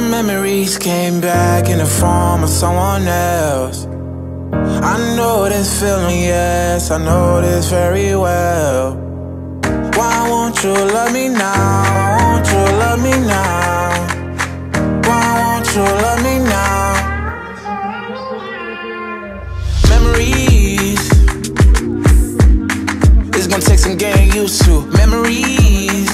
memories came back in the form of someone else. I know this feeling, yes, I know this very well. Why won't you love me now? Why won't you love me now? Why won't you love me now? Memories, it's gonna take some getting used to. Memories,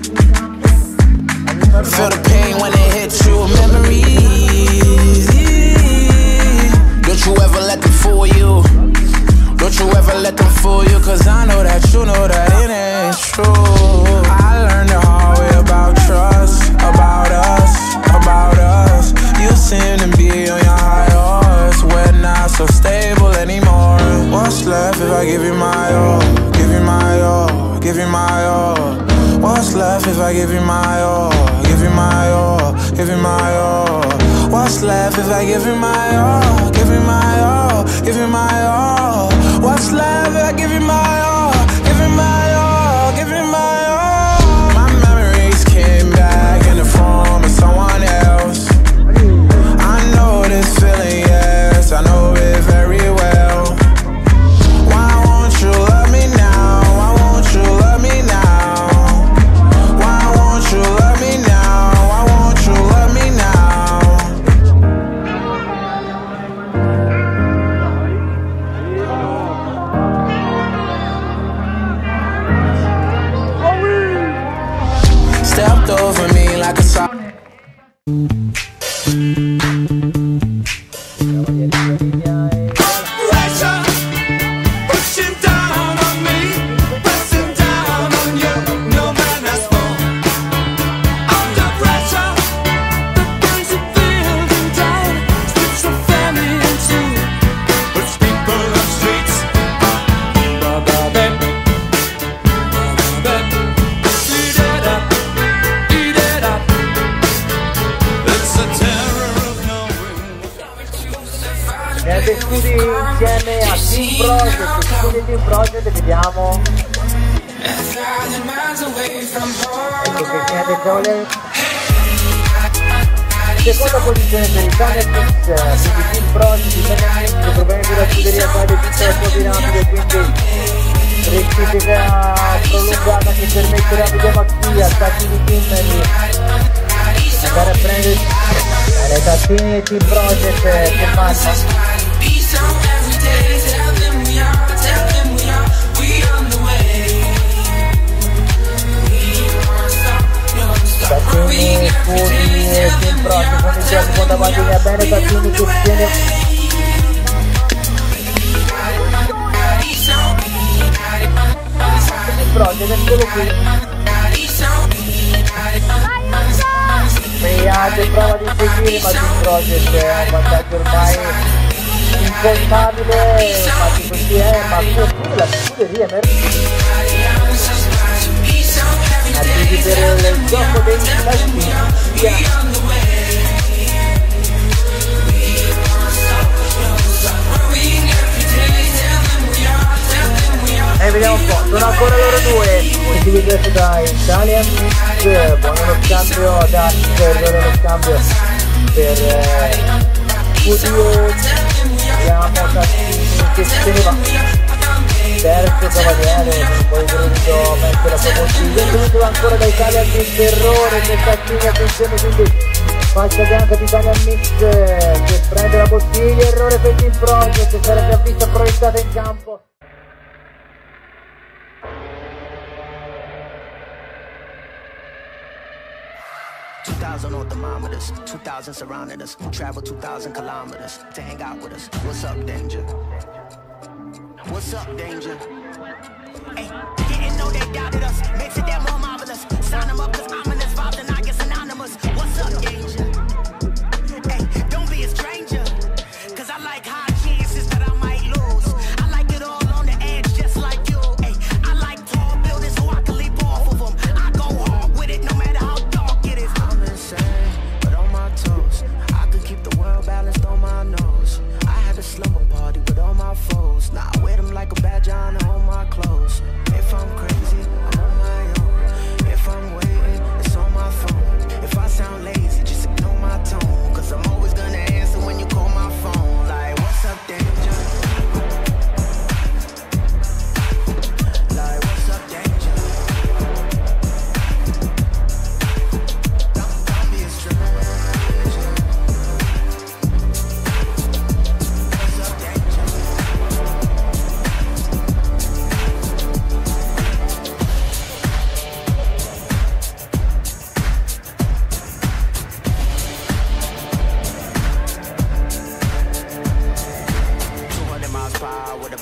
feel the pain when it hits you. Memories, don't you ever let them fool you. Don't you ever let them fool you. Cause I know that you know that it ain't true. I learned the hard way about trust, about us, about us. You seem to be on your high horse. We're not so stable anymore. What's left if I give you my all? Give you my all, give you my all. What's left if I give you my all? Give you my all, give you my all. What's left if I give you my all? Give you my all, give you my all. What's left if I give you my all? Give you my all, give you my all. My memories came back in the form of someone else. I know this feeling, yes, I know it very well. Why won't you love me now? Why won't you love me now? Why won't you love me now? Why won't you love me now? Stepped over me like a sock. Studi insieme a Team Project, studi Team Project, vediamo. Ecco che siete Cole. Seconda posizione per Italia Mix, quindi Team Project, Italia Mix, problemi con la scuderia fare tutta la sua dinamica, quindi rettifica prolungata che permetterà a Guido Macchia, attacchi di Kimberly, andare a prendere le tazzine Team Project che fanno. Tazzini, Scudi e Team Project con il seconda batteria bene, Tazzini che tiene Team Project, eccolo qui. Meiato prova di seguire, ma Team Project è un vantaggio ormai incolmabile, infatti così è, ma pure la scuderia attivi per il gioco dei tazzini. E vediamo un po', sono ancora loro due, si divide da Italia Mix, buono lo scambio da loro lo scambio per Studio, vediamo Tazzini che se ne va, terzo cavaliere, poi voluto mettere la sua bottiglia, è venuto ancora da Italia Mix, errore per Tazzini, attenzione quindi fascia bianca di Italia Mix che prende la bottiglia, errore per Team Project che sarebbe a vista proiettata in campo. On thermometers, 2,000 surrounding us, travel 2,000 kilometers to hang out with us. What's up, danger? What's up, danger? Hey, didn't know they doubted us, makes it that more marvelous. Sign them up, cause ominous vibes and I get synonymous. What's up, danger? Hey, don't be a stranger, cause I like high chances that I might lose. I like it all on the edge, just like you. Hey, I like tall buildings so I can leap off of them. I go hard with it, no matter how dark it is. I'm insane, but on my toes, I could keep the world balanced on my nose. I had a slumber party with all my foes. Now I wear them like a badge on all my clothes. If I'm crazy, I'm on my own. If I'm waiting, it's on my phone. If I sound lazy, just ignore my tone.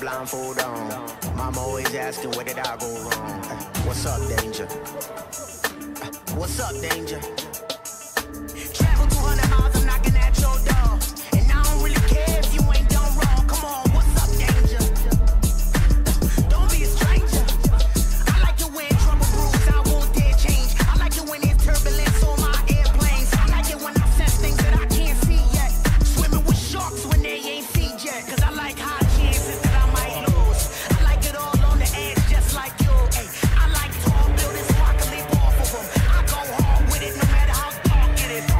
blindfold on. Mama always asking where did I go wrong. What's up, danger? What's up, danger? Travel 200 miles, I'm knocking at your door. And I don't really care if you ain't done wrong. Come on, what's up, danger? Don't be a stranger. I like it when trouble brews, I won't dare change. I like it when there's turbulence on my airplanes. I like it when I sense things that I can't see yet. Swimming with sharks when they ain't feed yet. Cause I like high chances that I might lose. I like it all on the edge, just like you. Ay, I like tall buildings so I can leap off of them. I go hard with it no matter how dark it is.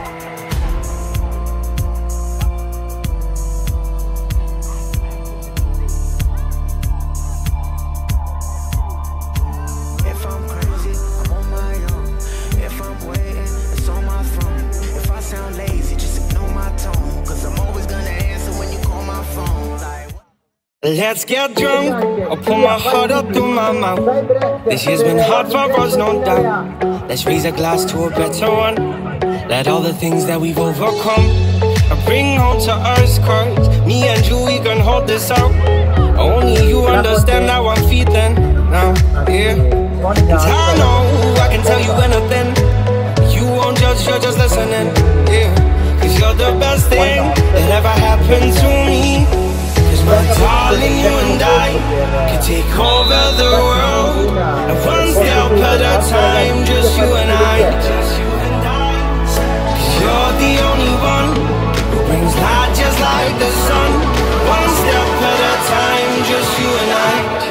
If I'm crazy, I'm on my own. If I'm waiting, it's on my phone. If I sound lazy, just ignore my tone. Cause I'm always gonna answer when you call my phone. Like, Let's get drunk, I'll pull my heart up through my mouth. This year's been hard for us, no doubt. Let's raise a glass to a better one. Let all the things that we've overcome I bring home to us, cause me and you, we can hold this out. Only you understand how I'm feeling now, yeah. And I know I can tell you anything. You won't judge, you're just listening, yeah. Cause you're the best thing that ever happened to me. My darling, you and I can take over the world, and one step at a time, just you and I. Cause you're the only one who brings light just like the sun. One step at a time, just you and I.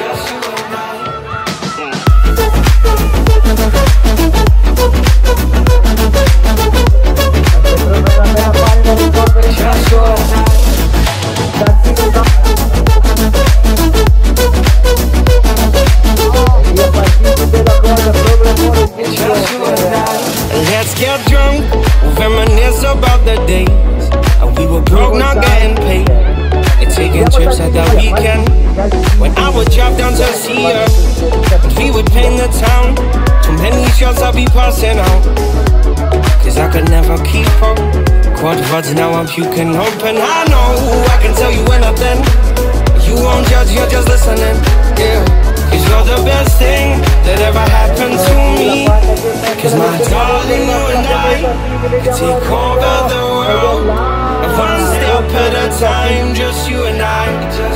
Let's get drunk, we'll reminisce about the days we were broke, not getting paid, and taking trips at the weekend. When I would drop down to see her, and we would paint the town. Too many shots I'll be passing out, cause I could never keep up. Quad words, now I'm puking open. I know I can tell you anything. You won't judge, you're just listening, yeah. Cause you're the best thing that ever happened to me. Cause my darling, you and I can take over the world, and one step at a time, just you and I.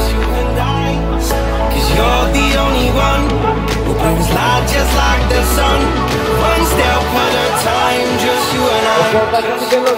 Cause you're the only one who brings light just like the sun. One step at a time, just you and I.